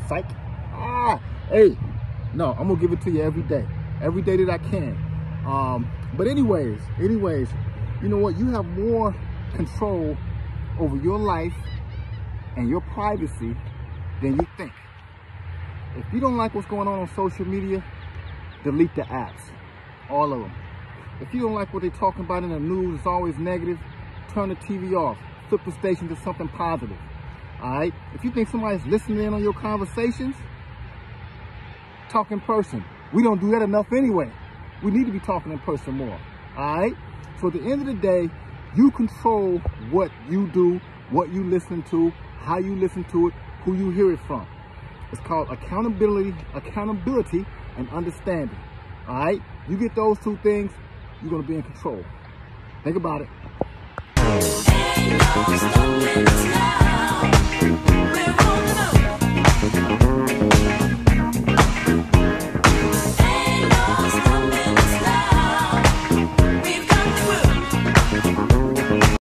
psych. Hey, no, I'm gonna give it to you every day that I can. But anyways, you know what? You have more control over your life and your privacy than you think. If you don't like what's going on social media, delete the apps, all of them. If you don't like what they're talking about in the news, it's always negative, turn the TV off, flip the station to something positive, all right? If you think somebody's listening in on your conversations, talk in person. We don't do that enough anyway. We need to be talking in person more, all right? So at the end of the day, you control what you do, what you listen to, how you listen to it, who you hear it from. It's called accountability and understanding, all right? You get those two things, you're gonna be in control. Think about it.